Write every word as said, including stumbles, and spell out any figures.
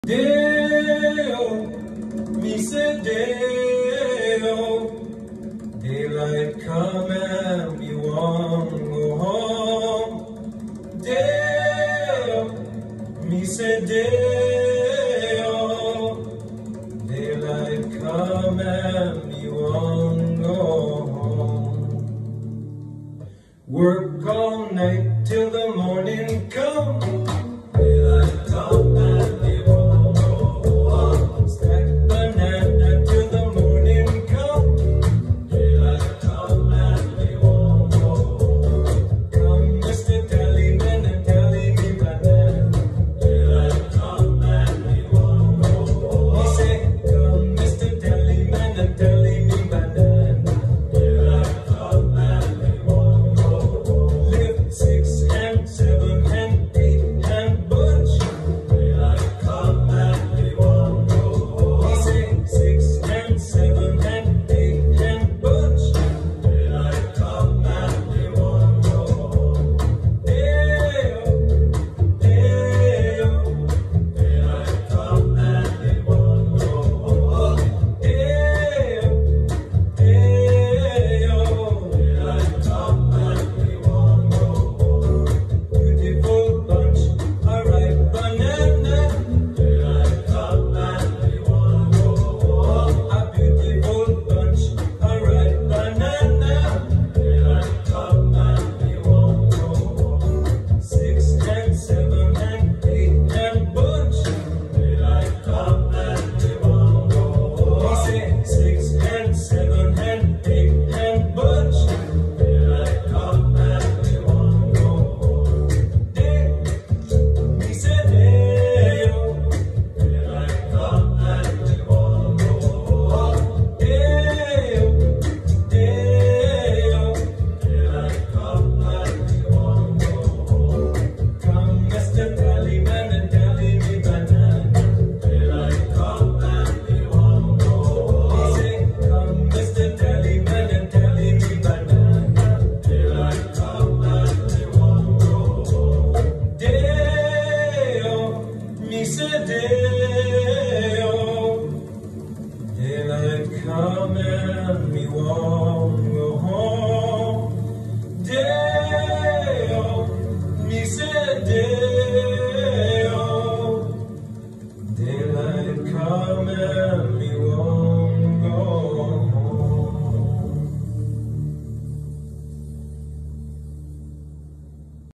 Deo, me say Deo, daylight come and we won't go home. Deo, me say Deo, daylight come and we won't go home. Work all night till the morning come. Daylight come and we won't go home. Stack banana till the morning come. Daylight come and we won't go home. Come, Mister Tallyman, and tally me banana. Daylight come and we won't go home. He said, come, Mister Tallyman, and tally me banana. Daylight come and we won't go home. Lift six and seven and eight and bunch. Daylight come and we won't go home. He said six and seven and eight and bunch. Daylight come and we won't go home. Deo, Deo, daylight come and we won't go home. Deo, Deo, daylight come and we won't go home. Beautiful bunch, a ripe banana. Daylight come and we won't go home. A beautiful bunch, a ripe banana. Daylight come and we won't go home. Six and seven and eight and bunch. Daylight come and we won't go home. He said six and seven and eight and bunch. Daylight come and we won't go home. Day, he said Deo, daylight come and we won't go home. Deo, Deo, daylight come and we won't go home. Come, Mister Tallyman, and tally me banana. Daylight come and we won't go home. He said, come, Mister Tallyman, and tally me banana. Daylight come and we won't go home. Deo, me say Deo, daylight come and we won't go home. Deo, me say Deo.